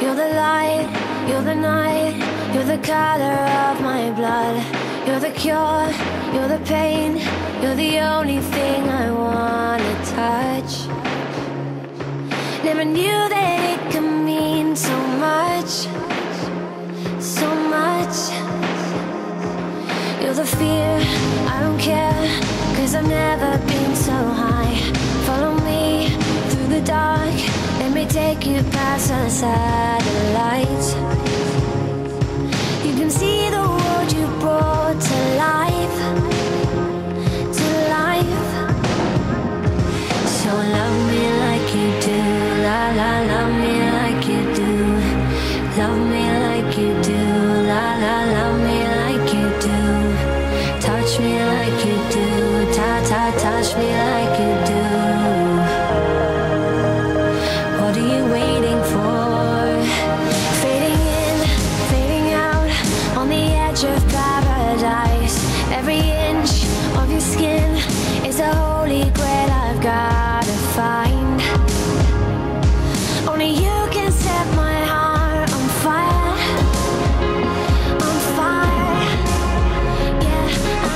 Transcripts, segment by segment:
You're the light, you're the night, you're the color of my blood. You're the cure, you're the pain, you're the only thing I wanna touch. Never knew that it could mean so much, so much. You're the fear, I don't care, 'cause I've never been so high. Follow me through the dark, let me take you past the satellites. You can see the world you brought to life, to life. So love me like you do, la la, love me like you do. Love me like you do, la la, love me like you do. Touch me like you do, ta ta, touch me like you do. What are you waiting for? Fading in, fading out, on the edge of paradise. Every inch of your skin is a holy grail I've gotta find. Only you can set my heart on fire, on fire. Yeah,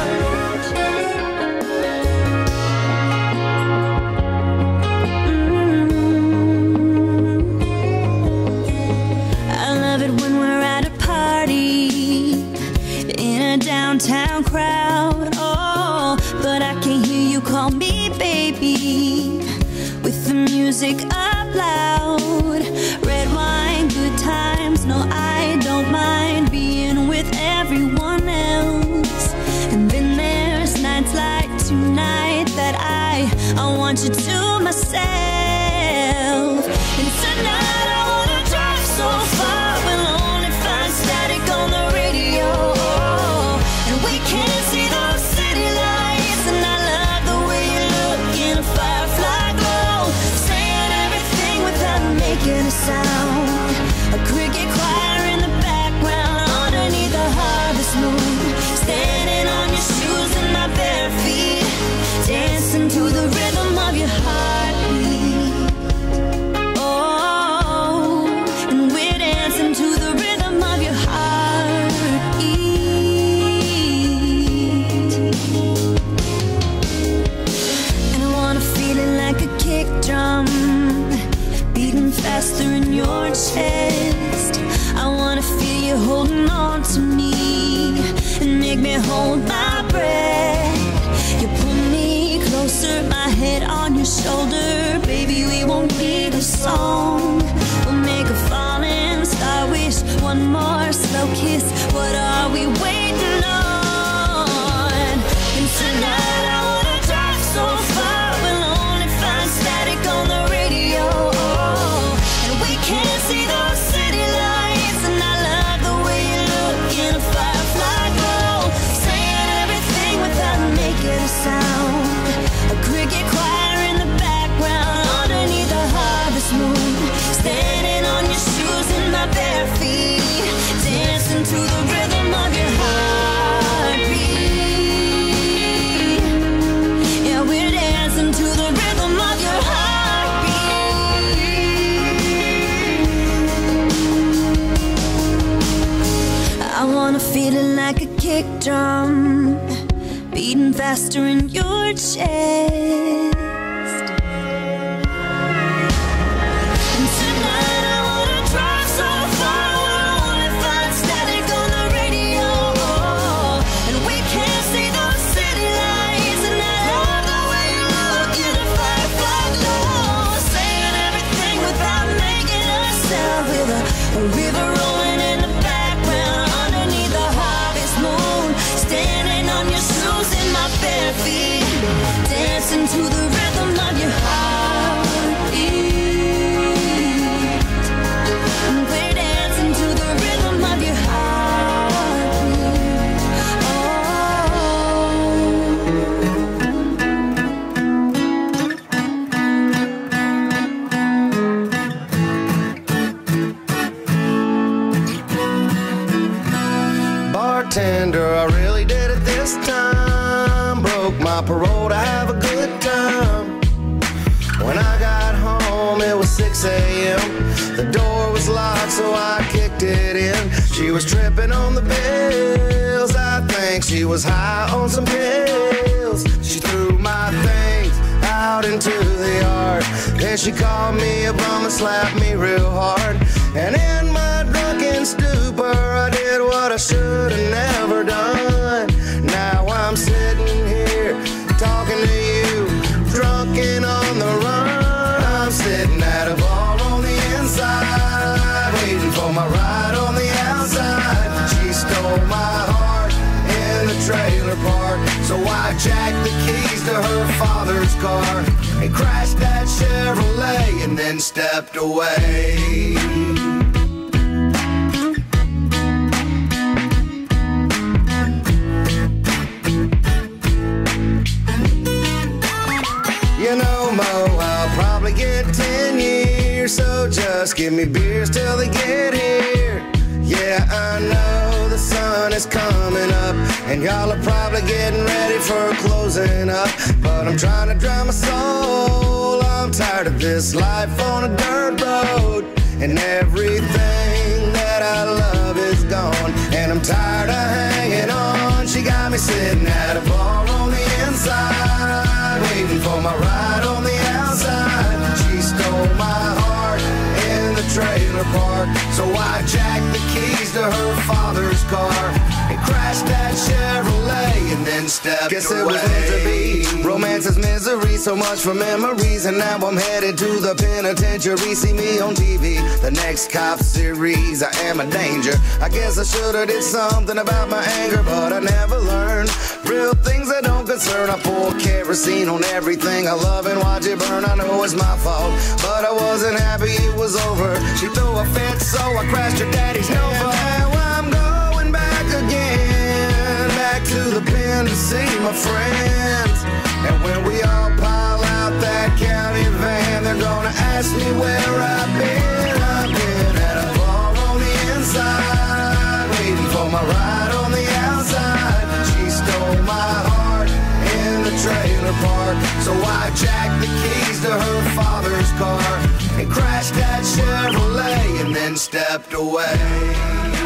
I love it when we're at a party in a downtown crowd. Oh, but I can't hear you call me baby with the music up loud. Red wine, good times, no I don't mind being with everyone else. And then there's nights like tonight that I want you to myself. And tonight I wanna drive so far, we'll only find static on the radio. And we can't see those city lights, and I love the way you look in a firefly glow, saying everything without making a sound. A cricket choir in the background underneath the harvest moon, standing on your shoes and my bare feet, dancing to the rhythm of your heartbeat. Oh, and we're dancing to the rhythm of your heartbeat. And I wanna feel it like a kick drum, beating faster in your chest. I wanna feel you holding on to me and make me hold my breath. You pull me closer, my head on your shoulder. Baby, we won't need a song, we'll make a falling star wish. One more slow kiss, what are we waiting on? And tonight I wanna drive so far, we'll only find static on the radio. And we can't see those city lights, and I love the way you look in a firefly glow, saying everything without making a sound. A cricket choir in the background underneath the harvest moon, standing on your shoes and my bare feet, dancing to the rhythm of your heartbeat. Yeah, we're dancing to the rhythm of your heartbeat. I wanna feel it like a kick drum, beating faster in your chest. And tonight I wanna drive so far, we'll only find static on the radio. And we can't see those city lights, and I love the way you look in a firefly glow, saying everything without making a sound. With a river rolling in the background underneath the harvest moon, standing on your shoes in my bare feet, dancing to the rhythm of your heartbeat. And we're dancing to the rhythm of your heartbeat. Bartender, I really did it this time. Broke my parole to have a good time. When I got home, it was 6 a.m. The door was was locked, so I kicked it in. She was tripping on the pills. I think she was high on some pills. She threw my things out into the yard. Then she called me a bum and slapped me real hard. And in my drunken stupor, I did what I should have never done. Now I'm sitting here talking to you, drunk and on the run. I'm sitting at a bar on the inside, waiting for my ride on the outside. She stole my heart in the trailer park, so I jacked the keys to her father's car and crashed that Chevrolet and then stepped away. You know, Mo, I'll probably get 10 years, so just give me beers till they get here. Yeah, I know the sun is coming up, and y'all are probably getting ready for closing up. But I'm trying to dry my soul. I'm tired of this life on a dirt road, and everything that I love is gone. And I'm tired of hanging on. She got me sitting at a bar on the inside, waiting for my ride on the outside. She stole my heart in the trailer park, so I jacked the keys to her father's car and crashed that Chevrolet and then stepped away. Guess it was meant to be. Romance is misery, so much for memories, and now I'm headed to the penitentiary. See me on TV, the next cop series. I am a danger. I guess I should've did something about my anger, but I never learned. Real things that don't concern. I pour kerosene on everything I love and watch it burn. I know it's my fault, but I wasn't happy it was over. She threw a fit, so I crashed her daddy's Nova. Now I'm going back again, back to the pen to see my friends. And when we all pile out that county van, they're gonna ask me where I've been. I've been at a bar on the inside, waiting for my ride on the outside. She stole my heart in the trailer park, so I jacked the keys to her father's car and crashed that Chevrolet and then stepped away.